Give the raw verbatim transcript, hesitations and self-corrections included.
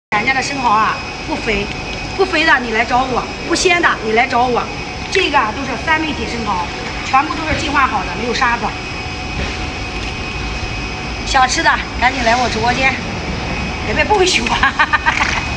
俺家的生蚝啊，不肥，不肥的你来找我，不鲜的你来找我。这个都是三位体生蚝，全部都是净化好的，没有沙子。想吃的赶紧来我直播间，北北不会许我。